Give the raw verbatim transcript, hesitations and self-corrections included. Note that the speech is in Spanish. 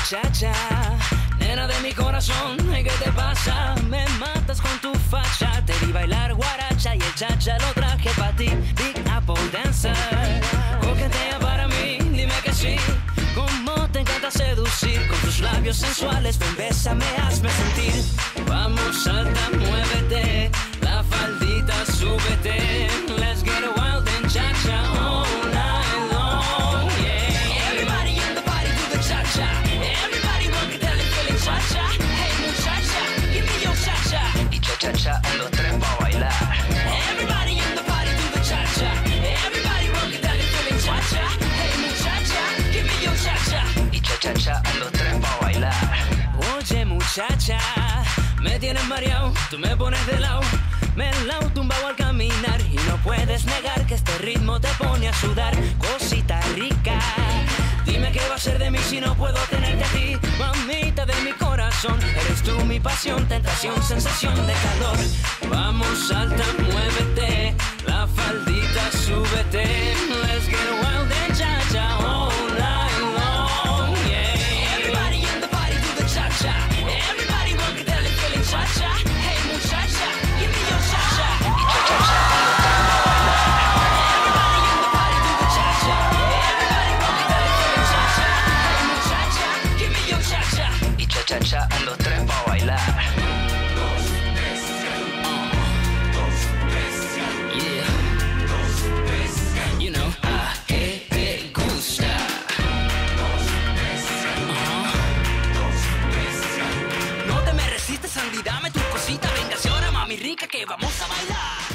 muchacha, nena de mi corazón, ¿qué te pasa? Me matas con tu facha. Te vi bailar guaracha y el chacha lo traje para ti. Big Apple Dancer, coquetea para mí, dime que sí. Cómo te encanta seducir con tus labios sensuales. Ven, bésame, hazme sentir. Vamos, salta, muévete, la faldita súbete. Let's get wild and cha-cha all night long, yeah. Everybody in the party do the cha-cha. Everybody rock it, dale, feeling cha-cha. Hey muchacha, give me your cha-cha. Y cha-cha-cha, un, dos, tres, pa' bailar. Everybody in the party do the cha-cha. Everybody rock it, dale, feeling cha-cha. Hey muchacha, give me your cha-cha. Y cha-cha-cha, un, dos, tres, pa' bailar. Oye muchacha, me tienes mareado, tú me pones de lado. Me la tumbado al caminar y no puedes negar que este ritmo te pone a sudar. Cosita rica, dime qué va a ser de mí si no puedo tenerte a ti. Mamita de mi corazón, eres tú mi pasión, tentación, sensación de calor. Vamos, salta, muévete, la faldita súbete. Let's get wild and cha-cha all night long, yeah. Everybody in the party do the cha-cha. Everybody rock it, dale, feeling cha-cha. Hey muchacha, give me your cha-cha. Y cha-cha-cha, everybody in the party do the cha-cha. Everybody rock it, dale, feeling cha-cha. Hey muchacha, give me your cha-cha. Y cha-cha-cha, un, dos, tres, pa' bailar. You know, ah, que te gusta. No te me resistes, Sandy, dame tu cosita. Venga, ahora, mami rica, que vamos a bailar.